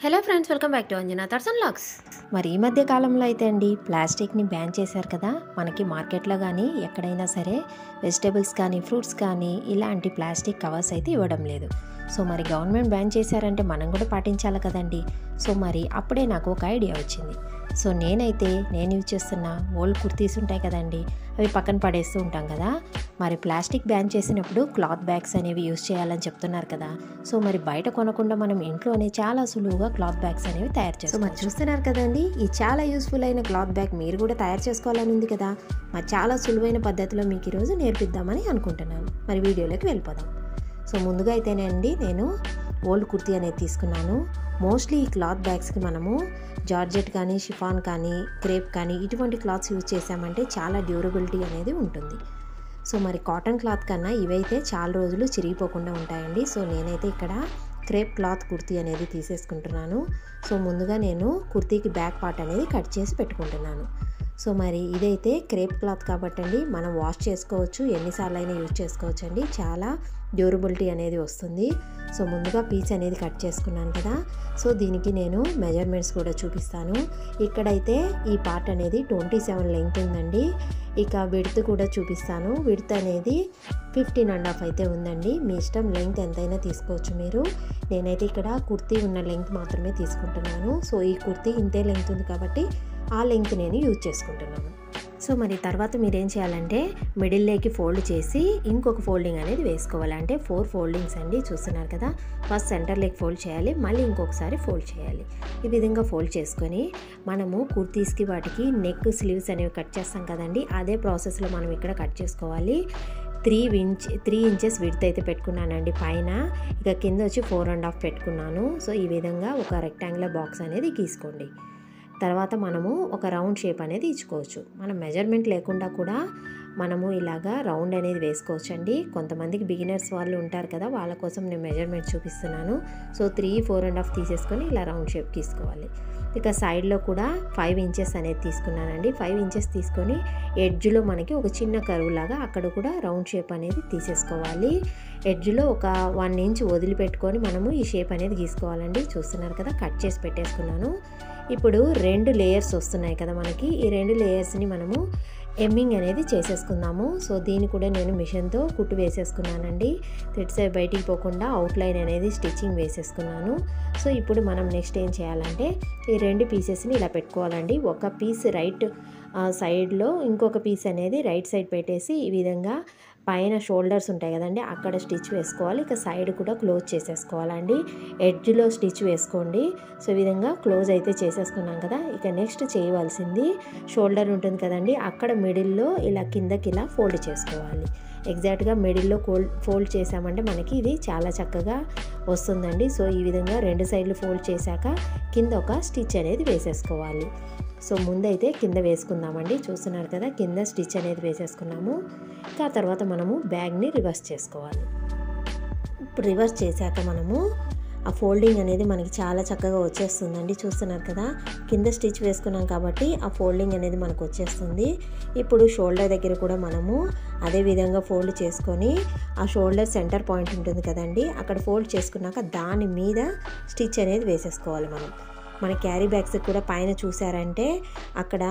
Hello friends, welcome back to Anjana thoughts and vlogs. మరి ఈ మధ్య కాలంలో అయితే అండి ప్లాస్టిక్ని బ్యాన్ చేశారు కదా. మనకి మార్కెట్లో కానీ ఎక్కడైనా సరే వెజిటేబుల్స్ కానీ ఫ్రూట్స్ కానీ ఇలాంటి ప్లాస్టిక్ కవర్స్ అయితే ఇవ్వడం లేదు. సో మరి గవర్నమెంట్ బ్యాన్ చేశారంటే మనం కూడా పాటించాలి కదండి. సో మరి అప్పుడే నాకు ఒక ఐడియా వచ్చింది. సో నేను యూజ్ చేస్తున్న ఓల్డ్ కుర్తీస్ ఉంటాయి కదండి, అవి పక్కన పడేస్తూ ఉంటాం కదా. మరి ప్లాస్టిక్ బ్యాన్ చేసినప్పుడు క్లాత్ బ్యాగ్స్ అనేవి యూజ్ చేయాలని చెప్తున్నారు కదా. సో మరి బయట కొనకుండా మనం ఇంట్లోనే చాలా సులువుగా క్లాత్ బ్యాగ్స్ అనేవి తయారు చేస్తాం. సో మరి చూస్తున్నారు కదండి, ఈ చాలా యూస్ఫుల్ అయిన క్లాత్ బ్యాగ్ మీరు కూడా తయారు చేసుకోవాలని ఉంది కదా. మరి చాలా సులువైన పద్ధతిలో మీకు ఈరోజు నేర్పిద్దామని అనుకుంటున్నాను. మరి వీడియోలోకి వెళ్ళిపోదాం. సో ముందుగా అయితేనండి నేను ఓల్డ్ కుర్తీ అనేది తీసుకున్నాను. మోస్ట్లీ ఈ క్లాత్ బ్యాగ్స్కి మనము జార్జెట్ కానీ షిఫాన్ కానీ క్రేప్ కానీ ఇటువంటి క్లాత్స్ యూజ్ చేసామంటే చాలా డ్యూరబిలిటీ అనేది ఉంటుంది. సో మరి కాటన్ క్లాత్ కన్నా ఇవైతే చాలా రోజులు చిరిగిపోకుండా ఉంటాయండి. సో నేనైతే ఇక్కడ క్రేప్ క్లాత్ కుర్తీ అనేది తీసేసుకుంటున్నాను. సో ముందుగా నేను కుర్తీకి బ్యాక్ పార్ట్ అనేది కట్ చేసి పెట్టుకుంటున్నాను. సో మరి ఇదైతే క్రేప్ క్లాత్ కాబట్టి అండి మనం వాష్ చేసుకోవచ్చు, ఎన్నిసార్లు అయినా యూజ్ చేసుకోవచ్చు అండి. చాలా డ్యూరబిలిటీ అనేది వస్తుంది. సో ముందుగా పీస్ అనేది కట్ చేసుకున్నాను కదా. సో దీనికి నేను మెజర్మెంట్స్ కూడా చూపిస్తాను. ఇక్కడైతే ఈ పార్ట్ అనేది 27 లెంగ్త్ ఉందండి. ఇక విడ్త్ కూడా చూపిస్తాను. విడ్త్ అనేది 15.5 అయితే ఉందండి. మీ ఇష్టం, లెంగ్త్ ఎంతైనా తీసుకోవచ్చు మీరు. నేనైతే ఇక్కడ కుర్తీ ఉన్న లెంగ్త్ మాత్రమే తీసుకుంటున్నాను. సో ఈ కుర్తీ ఇంతే లెంగ్త్ ఉంది కాబట్టి ఆ లెంగ్త్ నేను యూజ్ చేసుకుంటున్నాను. సో మరి తర్వాత మీరేం చేయాలంటే మిడిల్లోకి ఫోల్డ్ చేసి ఇంకొక ఫోల్డింగ్ అనేది వేసుకోవాలి. అంటే 4 ఫోల్డింగ్స్ అండి, చూస్తున్నారు కదా. ఫస్ట్ సెంటర్లోకి ఫోల్డ్ చేయాలి, మళ్ళీ ఇంకొకసారి ఫోల్డ్ చేయాలి. ఈ విధంగా ఫోల్డ్ చేసుకొని మనము కుర్తీస్కి వాటికి నెక్ స్లీవ్స్ అనేవి కట్ చేస్తాం కదండి, అదే ప్రాసెస్లో మనం ఇక్కడ కట్ చేసుకోవాలి. 3 ఇంచెస్ విడ్త్ అయితే పెట్టుకున్నానండి పైన. ఇక కింద వచ్చి 4.5 పెట్టుకున్నాను. సో ఈ విధంగా ఒక రెక్టాంగులర్ బాక్స్ అనేది గీసుకోండి. తర్వాత మనము ఒక రౌండ్ షేప్ అనేది ఇచ్చుకోవచ్చు. మనం మెజర్మెంట్ లేకుండా కూడా మనము ఇలాగా రౌండ్ అనేది వేసుకోవచ్చు అండి. కొంతమందికి బిగినర్స్ వాళ్ళు ఉంటారు కదా, వాళ్ళ కోసం నేను మెజర్మెంట్ చూపిస్తున్నాను. సో 3, 4.5 తీసేసుకొని ఇలా రౌండ్ షేప్ తీసుకోవాలి. ఇక సైడ్లో కూడా 5 ఇంచెస్ అనేది తీసుకున్నానండి. 5 ఇంచెస్ తీసుకొని ఎడ్జ్లో మనకి ఒక చిన్న కర్వ్ లాగా అక్కడ కూడా రౌండ్ షేప్ అనేది తీసేసుకోవాలి. ఎడ్జ్లో ఒక 1 ఇంచ్ వదిలిపెట్టుకొని మనము ఈ షేప్ అనేది గీసుకోవాలండి. చూస్తున్నారు కదా, కట్ చేసి పెట్టేసుకున్నాను. ఇప్పుడు 2 లేయర్స్ వస్తున్నాయి కదా మనకి. ఈ 2 లేయర్స్ని మనము ఎమ్మింగ్ అనేది చేసేసుకుందాము. సో దీన్ని కూడా నేను మిషన్తో కుట్టు వేసేసుకున్నానండి. థ్రెడ్స్ అవి బయటికి పోకుండా అవుట్లైన్ అనేది స్టిచ్చింగ్ వేసేసుకున్నాను. సో ఇప్పుడు మనం నెక్స్ట్ ఏం చేయాలంటే ఈ 2 పీసెస్ని ఇలా పెట్టుకోవాలండి. ఒక పీస్ రైట్ సైడ్లో, ఇంకొక పీస్ అనేది రైట్ సైడ్ పెట్టేసి ఈ విధంగా పైన షోల్డర్స్ ఉంటాయి కదండి, అక్కడ స్టిచ్ వేసుకోవాలి. ఇక సైడ్ కూడా క్లోజ్ చేసేసుకోవాలండి. ఎడ్జ్లో స్టిచ్ వేసుకోండి. సో ఈ విధంగా క్లోజ్ అయితే చేసేసుకున్నాం కదా. ఇక నెక్స్ట్ చేయవలసింది షోల్డర్ ఉంటుంది కదండి, అక్కడ మిడిల్లో ఇలా కిందకి ఇలా ఫోల్డ్ చేసుకోవాలి. ఎగ్జాక్ట్గా మిడిల్లో ఫోల్డ్ చేసామంటే మనకి ఇది చాలా చక్కగా వస్తుందండి. సో ఈ విధంగా 2 సైడ్లు ఫోల్డ్ చేశాక కింద ఒక స్టిచ్ అనేది వేసేసుకోవాలి. సో ముందైతే కింద వేసుకుందామండి. చూస్తున్నారు కదా, కింద స్టిచ్ అనేది వేసేసుకున్నాము. ఇంకా తర్వాత మనము బ్యాగ్ని రివర్స్ చేసుకోవాలి. ఇప్పుడు రివర్స్ చేశాక మనము ఆ ఫోల్డింగ్ అనేది మనకి చాలా చక్కగా వచ్చేస్తుందండి. చూస్తున్నారు కదా, కింద స్టిచ్ వేసుకున్నాం కాబట్టి ఆ ఫోల్డింగ్ అనేది మనకు వచ్చేస్తుంది. ఇప్పుడు షోల్డర్ దగ్గర కూడా మనము అదే విధంగా ఫోల్డ్ చేసుకొని ఆ షోల్డర్ సెంటర్ పాయింట్ ఉంటుంది కదండి, అక్కడ ఫోల్డ్ చేసుకున్నాక దాని మీద స్టిచ్ అనేది వేసేసుకోవాలి. మన క్యారీ బ్యాగ్స్ కూడా పైన చూసారంటే అక్కడ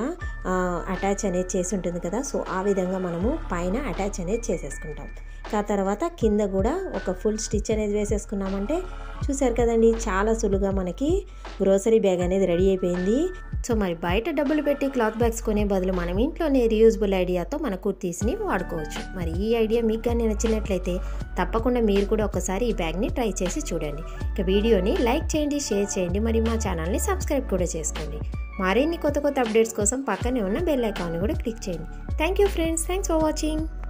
అటాచ్ అనేది చేసి ఉంటుంది కదా. సో ఆ విధంగా మనము పైన అటాచ్ అనేది చేసేసుకుంటాం. ఆ తర్వాత కింద కూడా ఒక ఫుల్ స్టిచ్ అనేది వేసేసుకున్నామంటే చూసారు కదండి, చాలా సులువుగా మనకి గ్రోసరీ బ్యాగ్ అనేది రెడీ అయిపోయింది. సో మరి బయట డబ్బులు పెట్టి క్లాత్ బ్యాగ్స్ కొనే బదులు మనం ఇంట్లోనే రీయూజబుల్ ఐడియాతో మన కుర్తీస్ని వాడుకోవచ్చు. మరి ఈ ఐడియా మీకు కానీ నచ్చినట్లయితే తప్పకుండా మీరు కూడా ఒకసారి ఈ బ్యాగ్ని ట్రై చేసి చూడండి. ఇక వీడియోని లైక్ చేయండి, షేర్ చేయండి, మరి మా ఛానల్ని సబ్స్క్రైబ్ కూడా చేసుకోండి. మరిన్ని కొత్త అప్డేట్స్ కోసం పక్కనే ఉన్న బెల్ ఐకాన్ని కూడా క్లిక్ చేయండి. Thank you friends, thanks for watching.